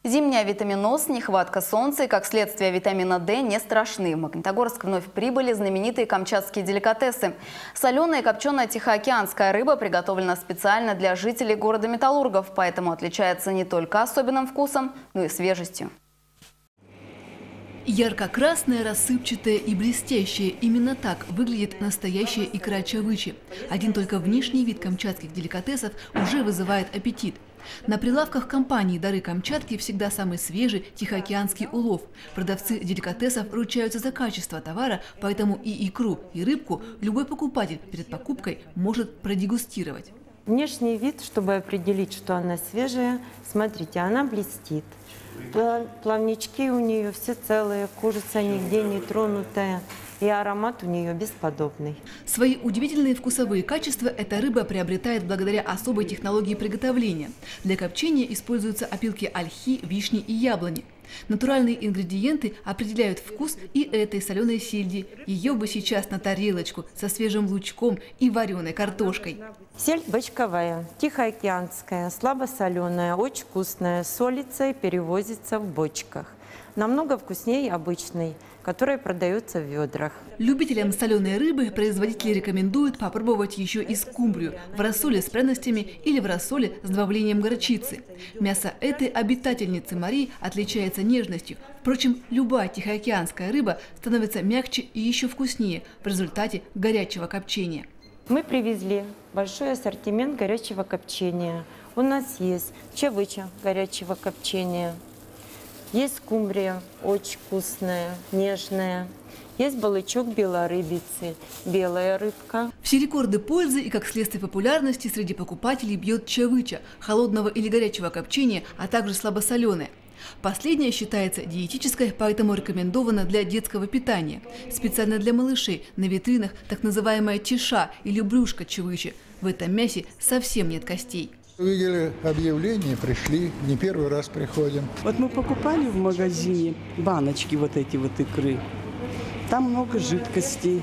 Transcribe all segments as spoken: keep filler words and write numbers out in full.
Зимний авитаминоз, нехватка солнца и, как следствие, витамина Д не страшны. В Магнитогорск вновь прибыли знаменитые камчатские деликатесы. Соленая и копченая тихоокеанская рыба приготовлена специально для жителей города Металлургов, поэтому отличается не только особенным вкусом, но и свежестью. Ярко-красная, рассыпчатая и блестящая. Именно так выглядит настоящая икра чавычи. Один только внешний вид камчатских деликатесов уже вызывает аппетит. На прилавках компании «Дары Камчатки» всегда самый свежий тихоокеанский улов. Продавцы деликатесов ручаются за качество товара, поэтому и икру, и рыбку любой покупатель перед покупкой может продегустировать. Внешний вид, чтобы определить, что она свежая, смотрите, она блестит. Плавнички у нее все целые, кожица нигде не тронутая. И аромат у нее бесподобный. Свои удивительные вкусовые качества эта рыба приобретает благодаря особой технологии приготовления. Для копчения используются опилки ольхи, вишни и яблони. Натуральные ингредиенты определяют вкус и этой соленой сельди. Ее бы сейчас на тарелочку со свежим лучком и вареной картошкой. Сельдь бочковая, тихоокеанская, слабосоленая, очень вкусная, солится и перевозится в бочках. Намного вкуснее обычной, которая продается в ведрах. Любителям соленой рыбы производители рекомендуют попробовать еще и скумбрию в рассоле с пряностями или в рассоле с добавлением горчицы. Мясо этой обитательницы морей отличается нежностью. Впрочем, любая тихоокеанская рыба становится мягче и еще вкуснее в результате горячего копчения. Мы привезли большой ассортимент горячего копчения. У нас есть чавыча горячего копчения. Есть скумбрия, очень вкусная, нежная. Есть балычок белорыбицы, белая рыбка. Все рекорды пользы и, как следствие популярности, среди покупателей бьет чавыча, холодного или горячего копчения, а также слабосоленая. Последняя считается диетической, поэтому рекомендована для детского питания. Специально для малышей на витринах так называемая чеша или брюшко чавычи. В этом мясе совсем нет костей. Увидели объявление, пришли, не первый раз приходим. Вот мы покупали в магазине баночки вот эти вот икры. Там много жидкостей.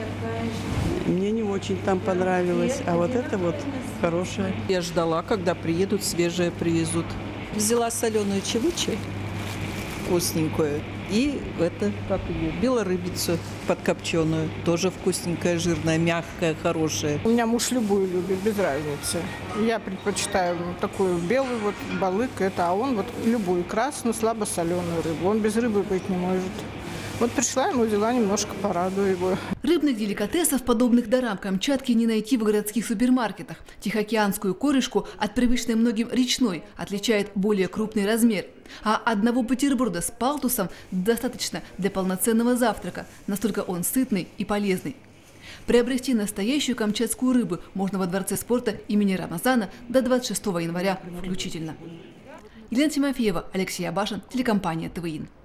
Мне не очень там понравилось, а вот это вот хорошее. Я ждала, когда приедут, свежее привезут. Взяла соленую чавычу, вкусненькую, и это, как ее, белорыбицу подкопченую, тоже вкусненькая, жирная, мягкая, хорошая. У меня муж любую любит, без разницы. Я предпочитаю такую белую вот балык, это, а он вот любую красную, слабосоленую рыбу. Он без рыбы быть не может. Вот пришла ему, взяла немножко, порадую его. Рыбных деликатесов, подобных дарам Камчатки, не найти в городских супермаркетах. Тихоокеанскую корешку от привычной многим речной отличает более крупный размер. А одного бутерброда с палтусом достаточно для полноценного завтрака. Настолько он сытный и полезный. Приобрести настоящую камчатскую рыбу можно во Дворце спорта имени Рамазана до двадцать шестого января включительно. Елена Тимофеева, Алексей Абашин, телекомпания ТВИН.